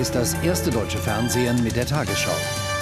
ist das erste deutsche Fernsehen mit der Tagesschau.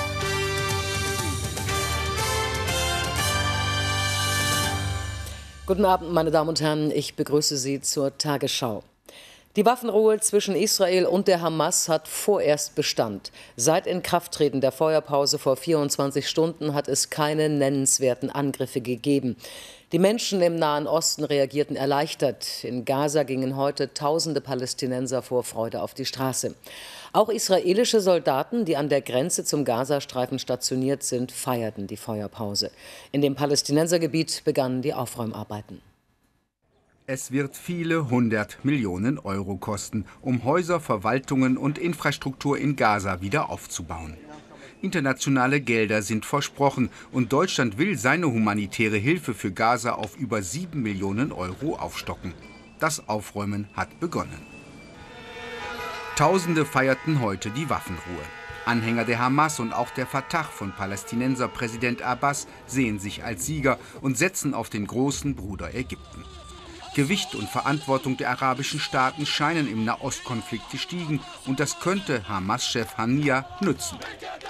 Guten Abend, meine Damen und Herren, ich begrüße Sie zur Tagesschau. Die Waffenruhe zwischen Israel und der Hamas hat vorerst Bestand. Seit Inkrafttreten der Feuerpause vor 24 Stunden hat es keine nennenswerten Angriffe gegeben. Die Menschen im Nahen Osten reagierten erleichtert. In Gaza gingen heute tausende Palästinenser vor Freude auf die Straße. Auch israelische Soldaten, die an der Grenze zum Gazastreifen stationiert sind, feierten die Feuerpause. In dem Palästinensergebiet begannen die Aufräumarbeiten. Es wird viele 100 Millionen Euro kosten, um Häuser, Verwaltungen und Infrastruktur in Gaza wieder aufzubauen. Internationale Gelder sind versprochen und Deutschland will seine humanitäre Hilfe für Gaza auf über 7 Millionen Euro aufstocken. Das Aufräumen hat begonnen. Tausende feierten heute die Waffenruhe. Anhänger der Hamas und auch der Fatah von Palästinenserpräsident Abbas sehen sich als Sieger und setzen auf den großen Bruder Ägypten. Gewicht und Verantwortung der arabischen Staaten scheinen im Nahostkonflikt gestiegen und das könnte Hamas-Chef Haniyeh nützen.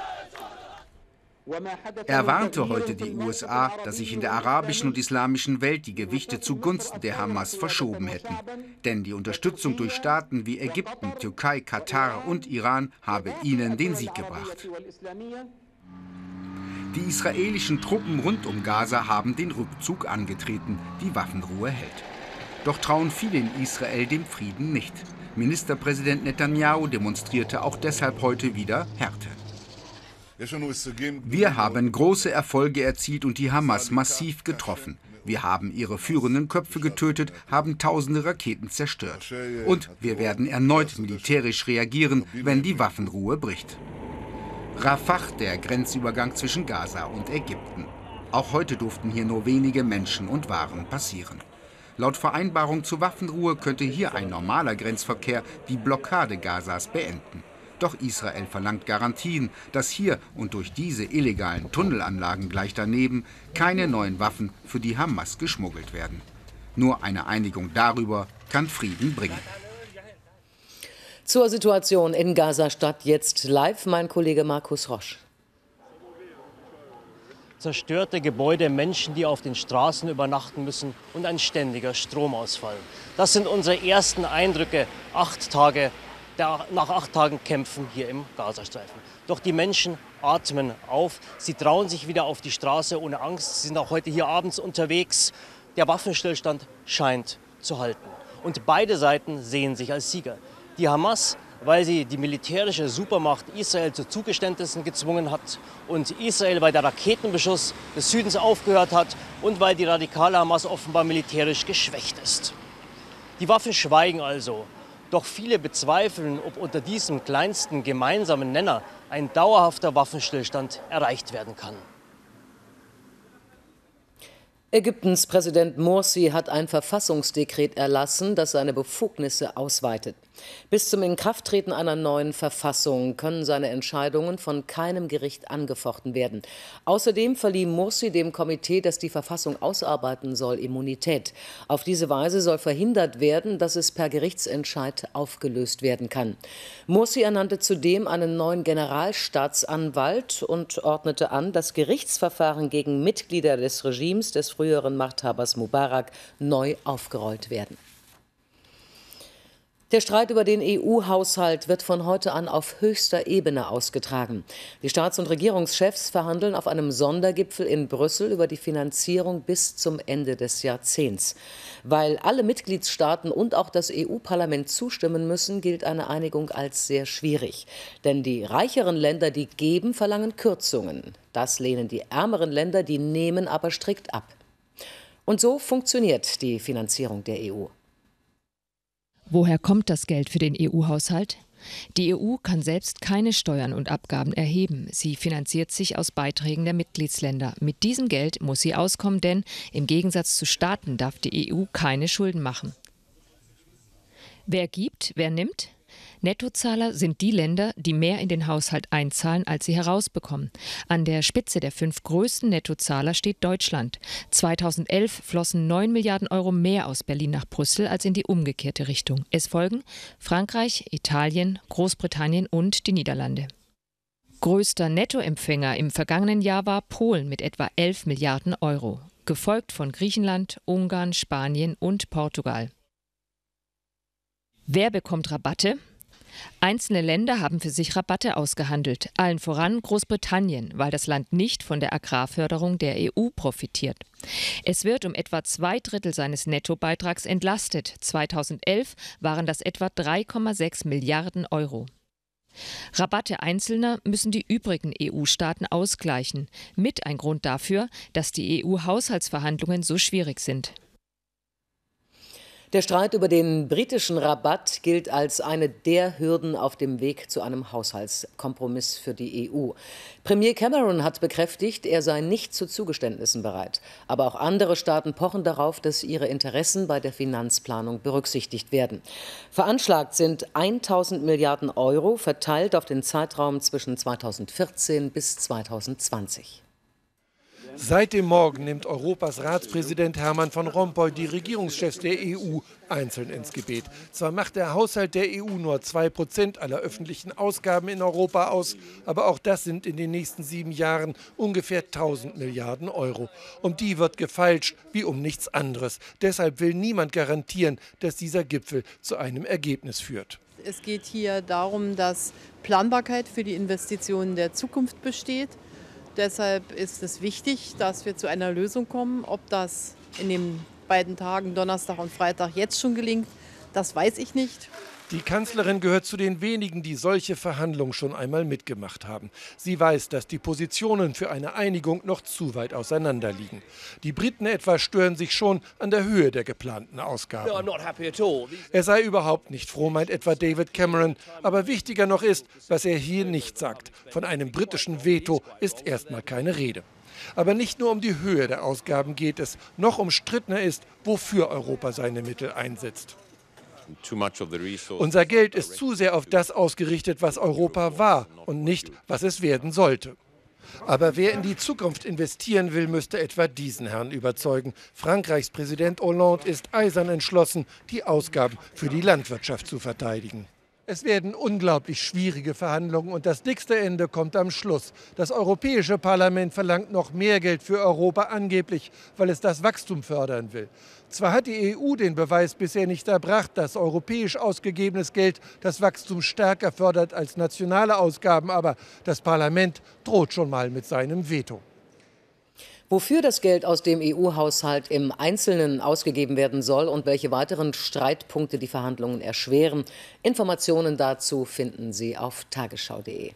Er warnte heute die USA, dass sich in der arabischen und islamischen Welt die Gewichte zugunsten der Hamas verschoben hätten. Denn die Unterstützung durch Staaten wie Ägypten, Türkei, Katar und Iran habe ihnen den Sieg gebracht. Die israelischen Truppen rund um Gaza haben den Rückzug angetreten. Die Waffenruhe hält. Doch trauen viele in Israel dem Frieden nicht. Ministerpräsident Netanyahu demonstrierte auch deshalb heute wieder Härte. Wir haben große Erfolge erzielt und die Hamas massiv getroffen. Wir haben ihre führenden Köpfe getötet, haben tausende Raketen zerstört. Und wir werden erneut militärisch reagieren, wenn die Waffenruhe bricht. Rafah, der Grenzübergang zwischen Gaza und Ägypten. Auch heute durften hier nur wenige Menschen und Waren passieren. Laut Vereinbarung zur Waffenruhe könnte hier ein normaler Grenzverkehr die Blockade Gazas beenden. Doch Israel verlangt Garantien, dass hier und durch diese illegalen Tunnelanlagen gleich daneben keine neuen Waffen für die Hamas geschmuggelt werden. Nur eine Einigung darüber kann Frieden bringen. Zur Situation in Gaza-Stadt jetzt live mein Kollege Markus Rosch. Zerstörte Gebäude, Menschen, die auf den Straßen übernachten müssen und ein ständiger Stromausfall. Das sind unsere ersten Eindrücke nach 8 Tagen Kämpfen hier im Gazastreifen. Doch die Menschen atmen auf, sie trauen sich wieder auf die Straße ohne Angst. Sie sind auch heute hier abends unterwegs. Der Waffenstillstand scheint zu halten. Und beide Seiten sehen sich als Sieger. Die Hamas, weil sie die militärische Supermacht Israel zu Zugeständnissen gezwungen hat und Israel, weil der Raketenbeschuss des Südens aufgehört hat und weil die radikale Hamas offenbar militärisch geschwächt ist. Die Waffen schweigen also. Doch viele bezweifeln, ob unter diesem kleinsten gemeinsamen Nenner ein dauerhafter Waffenstillstand erreicht werden kann. Ägyptens Präsident Morsi hat ein Verfassungsdekret erlassen, das seine Befugnisse ausweitet. Bis zum Inkrafttreten einer neuen Verfassung können seine Entscheidungen von keinem Gericht angefochten werden. Außerdem verlieh Morsi dem Komitee, das die Verfassung ausarbeiten soll, Immunität. Auf diese Weise soll verhindert werden, dass es per Gerichtsentscheid aufgelöst werden kann. Morsi ernannte zudem einen neuen Generalstaatsanwalt und ordnete an, dass Gerichtsverfahren gegen Mitglieder des Regimes des früheren Machthabers Mubarak neu aufgerollt werden. Der Streit über den EU-Haushalt wird von heute an auf höchster Ebene ausgetragen. Die Staats- und Regierungschefs verhandeln auf einem Sondergipfel in Brüssel über die Finanzierung bis zum Ende des Jahrzehnts. Weil alle Mitgliedstaaten und auch das EU-Parlament zustimmen müssen, gilt eine Einigung als sehr schwierig. Denn die reicheren Länder, die geben, verlangen Kürzungen. Das lehnen die ärmeren Länder, die nehmen aber strikt ab. Und so funktioniert die Finanzierung der EU. Woher kommt das Geld für den EU-Haushalt? Die EU kann selbst keine Steuern und Abgaben erheben. Sie finanziert sich aus Beiträgen der Mitgliedsländer. Mit diesem Geld muss sie auskommen, denn im Gegensatz zu Staaten darf die EU keine Schulden machen. Wer gibt, wer nimmt? Nettozahler sind die Länder, die mehr in den Haushalt einzahlen, als sie herausbekommen. An der Spitze der 5 größten Nettozahler steht Deutschland. 2011 flossen 9 Milliarden Euro mehr aus Berlin nach Brüssel als in die umgekehrte Richtung. Es folgen Frankreich, Italien, Großbritannien und die Niederlande. Größter Nettoempfänger im vergangenen Jahr war Polen mit etwa 11 Milliarden Euro, gefolgt von Griechenland, Ungarn, Spanien und Portugal. Wer bekommt Rabatte? Einzelne Länder haben für sich Rabatte ausgehandelt, allen voran Großbritannien, weil das Land nicht von der Agrarförderung der EU profitiert. Es wird um etwa 2/3 seines Nettobeitrags entlastet. 2011 waren das etwa 3,6 Milliarden Euro. Rabatte Einzelner müssen die übrigen EU-Staaten ausgleichen. Mit ein Grund dafür, dass die EU-Haushaltsverhandlungen so schwierig sind. Der Streit über den britischen Rabatt gilt als eine der Hürden auf dem Weg zu einem Haushaltskompromiss für die EU. Premier Cameron hat bekräftigt, er sei nicht zu Zugeständnissen bereit. Aber auch andere Staaten pochen darauf, dass ihre Interessen bei der Finanzplanung berücksichtigt werden. Veranschlagt sind 1.000 Milliarden Euro, verteilt auf den Zeitraum zwischen 2014 bis 2020. Seit dem Morgen nimmt Europas Ratspräsident Herman Van Rompuy die Regierungschefs der EU einzeln ins Gebet. Zwar macht der Haushalt der EU nur 2% aller öffentlichen Ausgaben in Europa aus, aber auch das sind in den nächsten 7 Jahren ungefähr 1.000 Milliarden Euro. Um die wird gefeilscht wie um nichts anderes. Deshalb will niemand garantieren, dass dieser Gipfel zu einem Ergebnis führt. Es geht hier darum, dass Planbarkeit für die Investitionen der Zukunft besteht. Deshalb ist es wichtig, dass wir zu einer Lösung kommen. Ob das in den beiden Tagen, Donnerstag und Freitag, jetzt schon gelingt, das weiß ich nicht. Die Kanzlerin gehört zu den wenigen, die solche Verhandlungen schon einmal mitgemacht haben. Sie weiß, dass die Positionen für eine Einigung noch zu weit auseinander liegen. Die Briten etwa stören sich schon an der Höhe der geplanten Ausgaben. Er sei überhaupt nicht froh, meint etwa David Cameron. Aber wichtiger noch ist, was er hier nicht sagt. Von einem britischen Veto ist erstmal keine Rede. Aber nicht nur um die Höhe der Ausgaben geht es. Noch umstrittener ist, wofür Europa seine Mittel einsetzt. Unser Geld ist zu sehr auf das ausgerichtet, was Europa war und nicht, was es werden sollte. Aber wer in die Zukunft investieren will, müsste etwa diesen Herrn überzeugen. Frankreichs Präsident Hollande ist eisern entschlossen, die Ausgaben für die Landwirtschaft zu verteidigen. Es werden unglaublich schwierige Verhandlungen und das dickste Ende kommt am Schluss. Das Europäische Parlament verlangt noch mehr Geld für Europa, angeblich, weil es das Wachstum fördern will. Zwar hat die EU den Beweis bisher nicht erbracht, dass europäisch ausgegebenes Geld das Wachstum stärker fördert als nationale Ausgaben, aber das Parlament droht schon mal mit seinem Veto. Wofür das Geld aus dem EU-Haushalt im Einzelnen ausgegeben werden soll und welche weiteren Streitpunkte die Verhandlungen erschweren, Informationen dazu finden Sie auf tagesschau.de.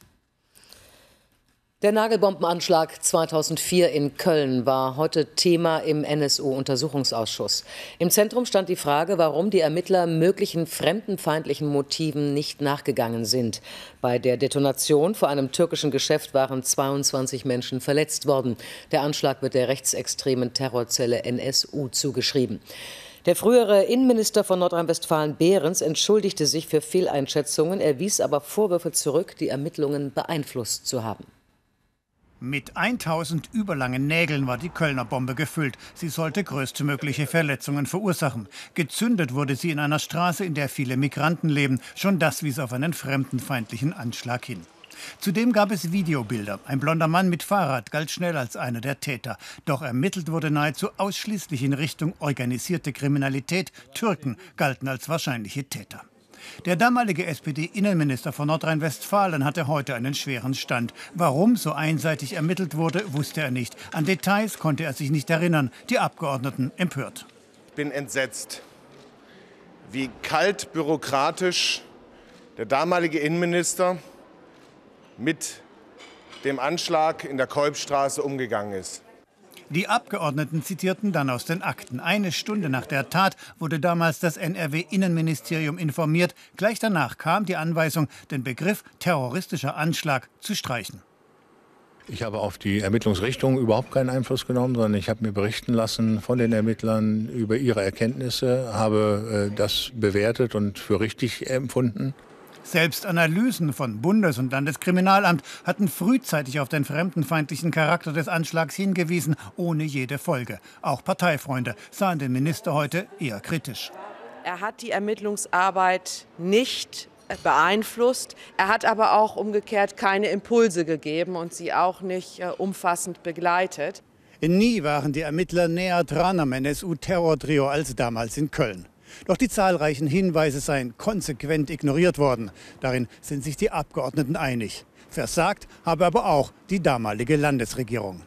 Der Nagelbombenanschlag 2004 in Köln war heute Thema im NSU-Untersuchungsausschuss. Im Zentrum stand die Frage, warum die Ermittler möglichen fremdenfeindlichen Motiven nicht nachgegangen sind. Bei der Detonation vor einem türkischen Geschäft waren 22 Menschen verletzt worden. Der Anschlag wird der rechtsextremen Terrorzelle NSU zugeschrieben. Der frühere Innenminister von Nordrhein-Westfalen Behrens entschuldigte sich für Fehleinschätzungen. Er wies aber Vorwürfe zurück, die Ermittlungen beeinflusst zu haben. Mit 1000 überlangen Nägeln war die Kölner Bombe gefüllt. Sie sollte größtmögliche Verletzungen verursachen. Gezündet wurde sie in einer Straße, in der viele Migranten leben. Schon das wies auf einen fremdenfeindlichen Anschlag hin. Zudem gab es Videobilder. Ein blonder Mann mit Fahrrad galt schnell als einer der Täter. Doch ermittelt wurde nahezu ausschließlich in Richtung organisierte Kriminalität. Türken galten als wahrscheinliche Täter. Der damalige SPD-Innenminister von Nordrhein-Westfalen hatte heute einen schweren Stand. Warum so einseitig ermittelt wurde, wusste er nicht. An Details konnte er sich nicht erinnern. Die Abgeordneten empört. Ich bin entsetzt, wie kalt bürokratisch der damalige Innenminister mit dem Anschlag in der Kolbstraße umgegangen ist. Die Abgeordneten zitierten dann aus den Akten. Eine Stunde nach der Tat wurde damals das NRW-Innenministerium informiert. Gleich danach kam die Anweisung, den Begriff terroristischer Anschlag zu streichen. Ich habe auf die Ermittlungsrichtung überhaupt keinen Einfluss genommen, sondern ich habe mir berichten lassen von den Ermittlern über ihre Erkenntnisse, habe das bewertet und für richtig empfunden. Selbst Analysen von Bundes- und Landeskriminalamt hatten frühzeitig auf den fremdenfeindlichen Charakter des Anschlags hingewiesen, ohne jede Folge. Auch Parteifreunde sahen den Minister heute eher kritisch. Er hat die Ermittlungsarbeit nicht beeinflusst. Er hat aber auch umgekehrt keine Impulse gegeben und sie auch nicht umfassend begleitet. Nie waren die Ermittler näher dran am NSU-Terrortrio als damals in Köln. Doch die zahlreichen Hinweise seien konsequent ignoriert worden. Darin sind sich die Abgeordneten einig. Versagt habe aber auch die damalige Landesregierung.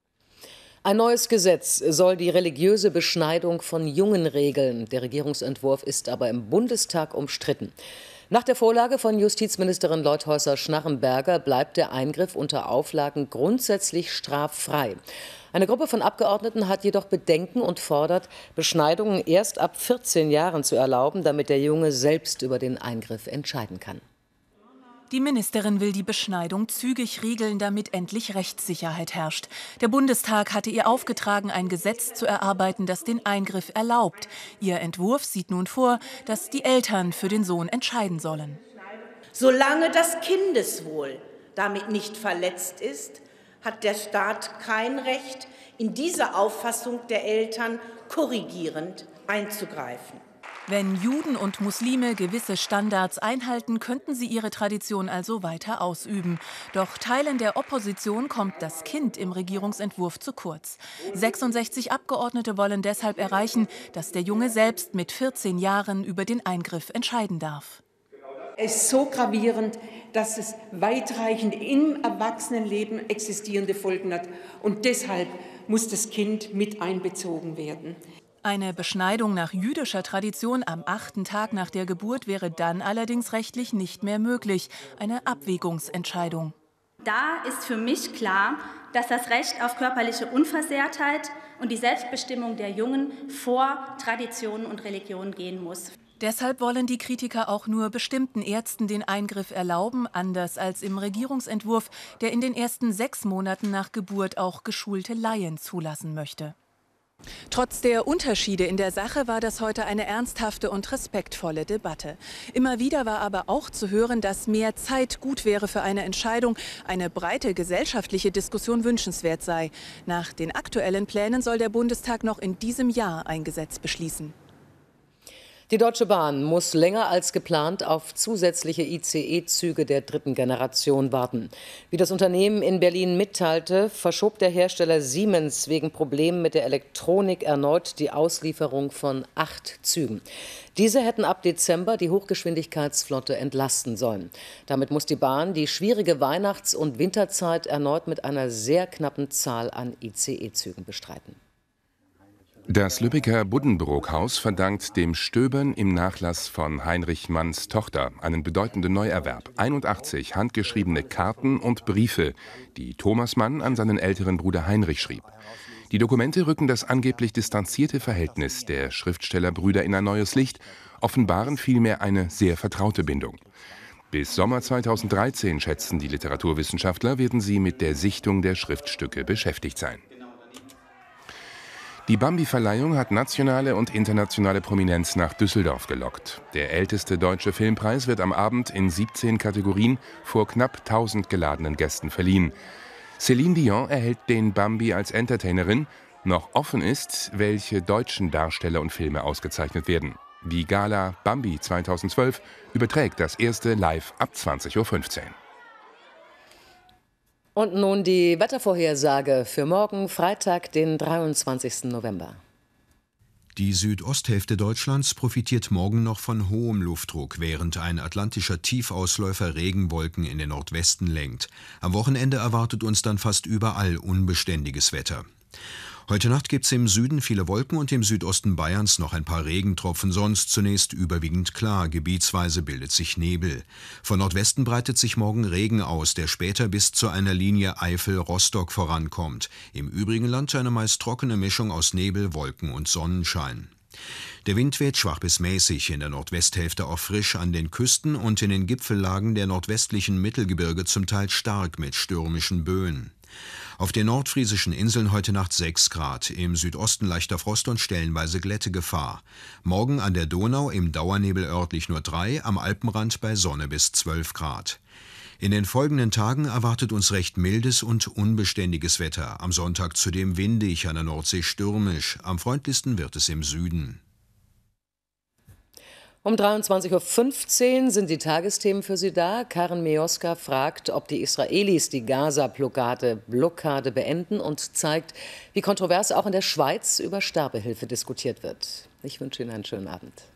Ein neues Gesetz soll die religiöse Beschneidung von Jungen regeln. Der Regierungsentwurf ist aber im Bundestag umstritten. Nach der Vorlage von Justizministerin Leutheusser-Schnarrenberger bleibt der Eingriff unter Auflagen grundsätzlich straffrei. Eine Gruppe von Abgeordneten hat jedoch Bedenken und fordert, Beschneidungen erst ab 14 Jahren zu erlauben, damit der Junge selbst über den Eingriff entscheiden kann. Die Ministerin will die Beschneidung zügig regeln, damit endlich Rechtssicherheit herrscht. Der Bundestag hatte ihr aufgetragen, ein Gesetz zu erarbeiten, das den Eingriff erlaubt. Ihr Entwurf sieht nun vor, dass die Eltern für den Sohn entscheiden sollen. Solange das Kindeswohl damit nicht verletzt ist, hat der Staat kein Recht, in diese Auffassung der Eltern korrigierend einzugreifen. Wenn Juden und Muslime gewisse Standards einhalten, könnten sie ihre Tradition also weiter ausüben. Doch Teilen der Opposition kommt das Kind im Regierungsentwurf zu kurz. 66 Abgeordnete wollen deshalb erreichen, dass der Junge selbst mit 14 Jahren über den Eingriff entscheiden darf. Es ist so gravierend, dass es weitreichend im Erwachsenenleben existierende Folgen hat. Und deshalb muss das Kind mit einbezogen werden. Eine Beschneidung nach jüdischer Tradition am 8. Tag nach der Geburt wäre dann allerdings rechtlich nicht mehr möglich. Eine Abwägungsentscheidung. Da ist für mich klar, dass das Recht auf körperliche Unversehrtheit und die Selbstbestimmung der Jungen vor Traditionen und Religionen gehen muss. Deshalb wollen die Kritiker auch nur bestimmten Ärzten den Eingriff erlauben, anders als im Regierungsentwurf, der in den ersten 6 Monaten nach Geburt auch geschulte Laien zulassen möchte. Trotz der Unterschiede in der Sache war das heute eine ernsthafte und respektvolle Debatte. Immer wieder war aber auch zu hören, dass mehr Zeit gut wäre für eine Entscheidung, eine breite gesellschaftliche Diskussion wünschenswert sei. Nach den aktuellen Plänen soll der Bundestag noch in diesem Jahr ein Gesetz beschließen. Die Deutsche Bahn muss länger als geplant auf zusätzliche ICE-Züge der 3. Generation warten. Wie das Unternehmen in Berlin mitteilte, verschob der Hersteller Siemens wegen Problemen mit der Elektronik erneut die Auslieferung von 8 Zügen. Diese hätten ab Dezember die Hochgeschwindigkeitsflotte entlasten sollen. Damit muss die Bahn die schwierige Weihnachts- und Winterzeit erneut mit einer sehr knappen Zahl an ICE-Zügen bestreiten. Das Lübecker Buddenbrook-Haus verdankt dem Stöbern im Nachlass von Heinrich Manns Tochter einen bedeutenden Neuerwerb. 81 handgeschriebene Karten und Briefe, die Thomas Mann an seinen älteren Bruder Heinrich schrieb. Die Dokumente rücken das angeblich distanzierte Verhältnis der Schriftstellerbrüder in ein neues Licht, offenbaren vielmehr eine sehr vertraute Bindung. Bis Sommer 2013, schätzen die Literaturwissenschaftler, werden sie mit der Sichtung der Schriftstücke beschäftigt sein. Die Bambi-Verleihung hat nationale und internationale Prominenz nach Düsseldorf gelockt. Der älteste deutsche Filmpreis wird am Abend in 17 Kategorien vor knapp 1000 geladenen Gästen verliehen. Céline Dion erhält den Bambi als Entertainerin. Noch offen ist, welche deutschen Darsteller und Filme ausgezeichnet werden. Die Gala Bambi 2012 überträgt das erste live ab 20:15 Uhr. Und nun die Wettervorhersage für morgen, Freitag, den 23. November. Die Südosthälfte Deutschlands profitiert morgen noch von hohem Luftdruck, während ein atlantischer Tiefausläufer Regenwolken in den Nordwesten lenkt. Am Wochenende erwartet uns dann fast überall unbeständiges Wetter. Heute Nacht gibt es im Süden viele Wolken und im Südosten Bayerns noch ein paar Regentropfen, sonst zunächst überwiegend klar, gebietsweise bildet sich Nebel. Von Nordwesten breitet sich morgen Regen aus, der später bis zu einer Linie Eifel-Rostock vorankommt. Im übrigen Land eine meist trockene Mischung aus Nebel, Wolken und Sonnenschein. Der Wind weht schwach bis mäßig, in der Nordwesthälfte auch frisch, an den Küsten und in den Gipfellagen der nordwestlichen Mittelgebirge zum Teil stark mit stürmischen Böen. Auf den nordfriesischen Inseln heute Nacht 6 Grad, im Südosten leichter Frost und stellenweise Glättegefahr. Morgen an der Donau im Dauernebel örtlich nur 3, am Alpenrand bei Sonne bis 12 Grad. In den folgenden Tagen erwartet uns recht mildes und unbeständiges Wetter. Am Sonntag zudem windig, an der Nordsee stürmisch. Am freundlichsten wird es im Süden. Um 23:15 Uhr sind die Tagesthemen für Sie da. Karen Mioska fragt, ob die Israelis die Gaza-Blockade beenden und zeigt, wie kontrovers auch in der Schweiz über Sterbehilfe diskutiert wird. Ich wünsche Ihnen einen schönen Abend.